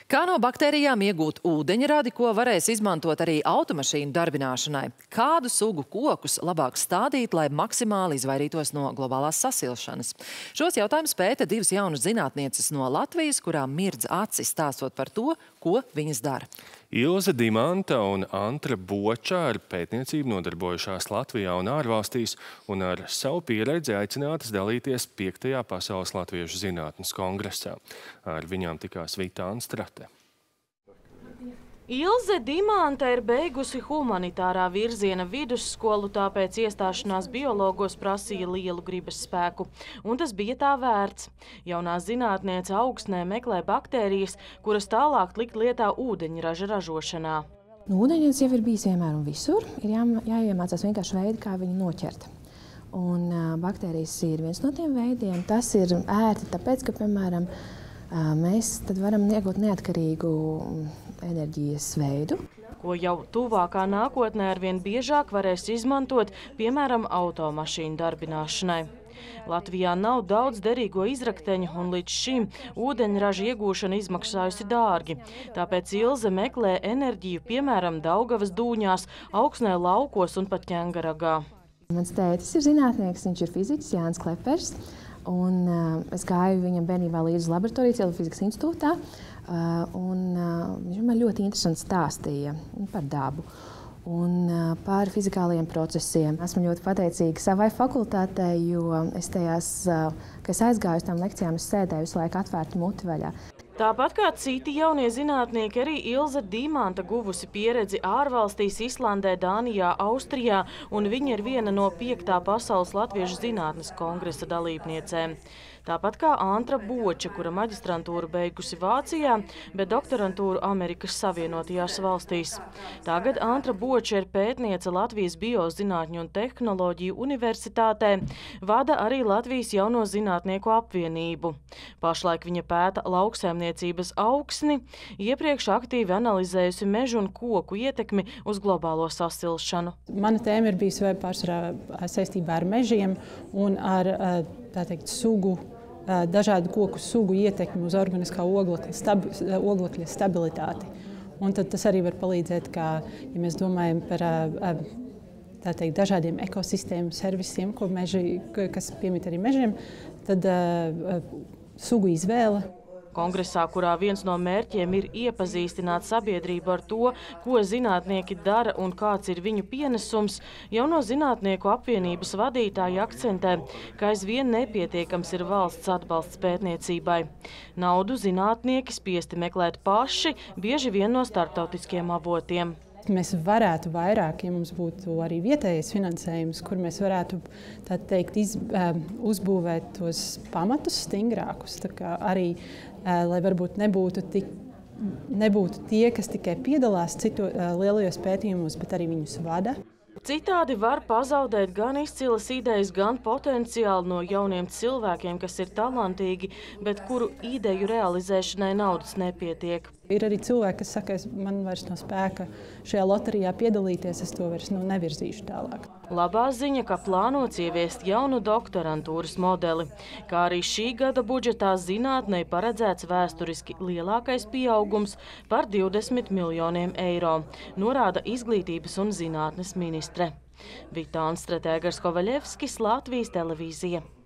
Kā no baktērijām iegūt ūdeņradi, ko varēs izmantot arī automašīnu darbināšanai? Kādu sugu kokus labāk stādīt, lai maksimāli izvairītos no globālās sasilšanas? Šos jautājumus pēta divas jaunas zinātnieces no Latvijas, kurām mirdz acis stāstot par to, ko viņas dara. Ilze Dimanta un Antra Boča ar pētniecību nodarbojušās Latvijā un ārvalstīs un ar savu pieredzi aicinātas dalīties 5. Pasaules latviešu zinātnes kongresā. Ar viņām tikās Vita Anstrate. Ilze Dimanta ir beigusi humanitārā virziena vidusskolu, tāpēc iestāšanās biologos prasīja lielu gribas spēku. Un tas bija tā vērts. Jaunā zinātniece augsnē meklē baktērijas, kuras tālāk likt lietā ūdeņraža ražošanā. Ūdeņrads jau ir bijis vienmēr un visur. Ir jāiemācās vienkārši veidi, kā viņu noķert. Un baktērijas ir viens no tiem veidiem. Tas ir ērti, tāpēc, ka, piemēram, mēs tad varam iegūt neatkarīgu enerģijas veidu, ko jau tuvākā nākotnē arvien biežāk varēs izmantot, piemēram, automašīnu darbināšanai. Latvijā nav daudz derīgo izrakteņu, un līdz šim ūdeņraža iegūšana izmaksājusi dārgi. Tāpēc Ilze meklē enerģiju, piemēram, Daugavas dūņās, augsnē laukos un pat Ķengaragā. Mans tētis ir zinātnieks, viņš ir fiziķis Jānis Klepers. Un es gāju viņam bērnībā līdz laboratoriju Cielifizikas institūtā. Viņš man ļoti interesanti stāstīja par dabu un par fizikālajiem procesiem. Esmu ļoti pateicīga savai fakultātei, jo es tajās, kad es aizgāju uz tām lekcijām, es sēdēju visu laiku atvērtu muti vaļā. Tāpat kā citi jaunie zinātnieki, arī Ilze Dimanta guvusi pieredzi ārvalstīs, Islandē, Dānijā, Austrijā, un viņa ir viena no 5. Pasaules latviešu zinātnes kongresa dalībniecēm. Tāpat kā Antra Boča, kura maģistrantūru beigusi Vācijā, bet doktorantūru Amerikas Savienotajās valstīs. Tagad Antra Boča ir pētniece Latvijas Biozinātņu un tehnoloģiju universitātē, vada arī Latvijas jauno zinātnieku apvienību. Pašlaik viņa pēta lauksaimniecības augsni, iepriekš aktīvi analizējusi mežu un koku ietekmi uz globālo sasilšanu. Mana tēma ir bijusi pārsvarā saistībā ar mežiem un ar, tā teikt, dažādu koku sugu ietekmi uz organiskā oglekļa stabilitāti. Un tad tas arī var palīdzēt, ja mēs domājam par dažādiem ekosistēmu servisiem, kas piemīt arī mežiem, tad sugu izvēle. Kongresā, kurā viens no mērķiem ir iepazīstināt sabiedrību ar to, ko zinātnieki dara un kāds ir viņu pienesums, jauno zinātnieku apvienības vadītāji akcentē, ka aizvien nepietiekams ir valsts atbalsts pētniecībai. Naudu zinātnieki spiesti meklēt paši, bieži vien no starptautiskiem avotiem. Mēs varētu vairāk, ja mums būtu arī vietējais finansējums, kur mēs varētu, tā teikt, uzbūvēt tos pamatus stingrākus. Tā kā arī, lai varbūt nebūtu tie, kas tikai piedalās lielajos pētījumos, bet arī viņus vada. Citādi var pazaudēt gan izcilas idejas, gan potenciāli no jauniem cilvēkiem, kas ir talantīgi, bet kuru ideju realizēšanai naudas nepietiek. Ir arī cilvēki, kas saka, man vairs nav spēka šajā loterijā piedalīties, es to vairs nevirzīšu tālāk. Labā ziņa, ka plānots ieviest jaunu doktorantūras modeli, kā arī šī gada budžetā zinātnei paredzēts vēsturiski lielākais pieaugums par 20 miljoniem eiro, norāda Izglītības un zinātnes ministre. Vita Anstrate, Egars Kovaļevskis, Latvijas televīzija.